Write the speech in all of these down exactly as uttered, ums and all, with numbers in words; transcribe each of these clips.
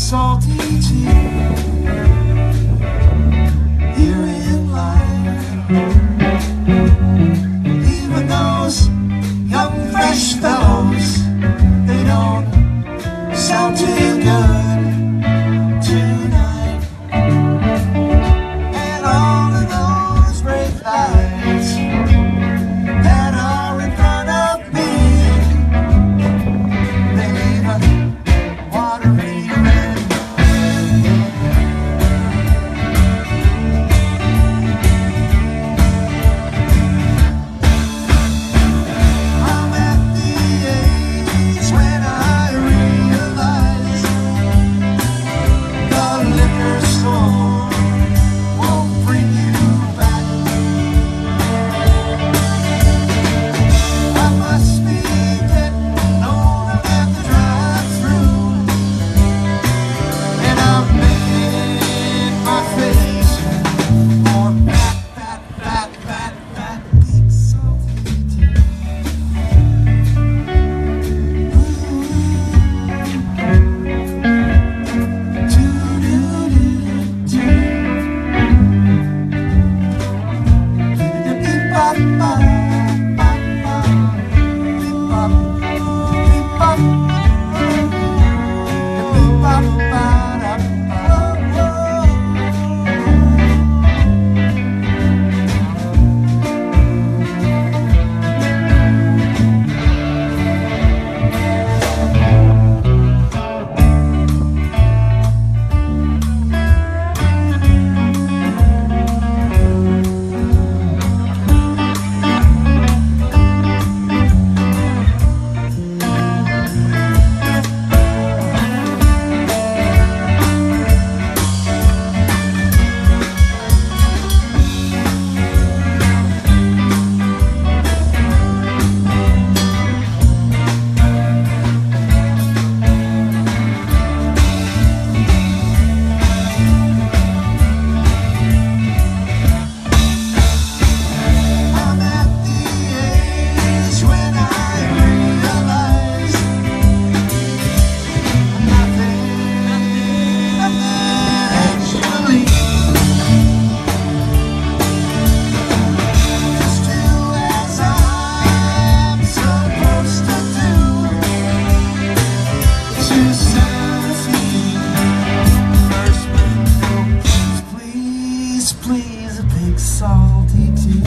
salty tea here in life. Even those young fresh fellows, they don't sound too good tonight. And all of those brave lights that are in front of me, they leave a watery red. I'm at the age when I realize the liquor store won't bring you back. I must be getting older at the drive-through, and I'm making my face more fat, fat, fat, fat, fat, big salty tea. I'm at the age when I realize nothing, nothing actually is true as I'm supposed to do. To seventeen, first window, please, please, a big salty tea.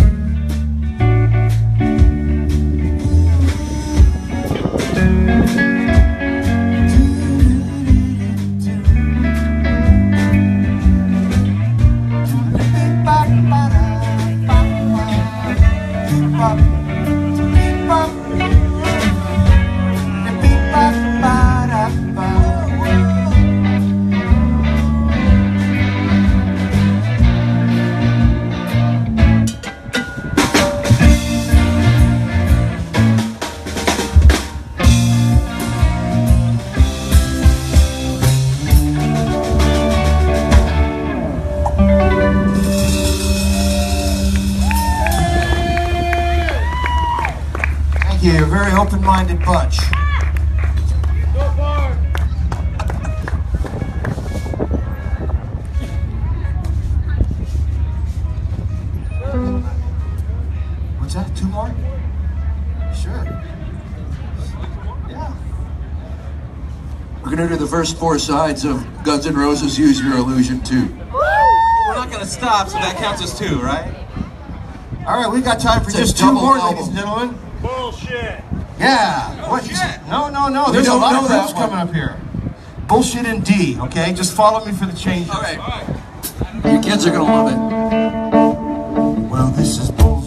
Thank you, a very open-minded bunch. What's that? Two more? Sure. Yeah. We're gonna do the first four sides of Guns N' Roses' Use Your Illusion two. We're not gonna stop, so that counts as two, right? All right, we got time for It's a just two double more, album. ladies and gentlemen. Bullshit. Yeah. What? Bullshit. No, no, no. There's a don't lot know of that groups one. coming up here. Bullshit indeed. Okay, just follow me for the changes. All right. You kids are gonna love it. Well, this is bull.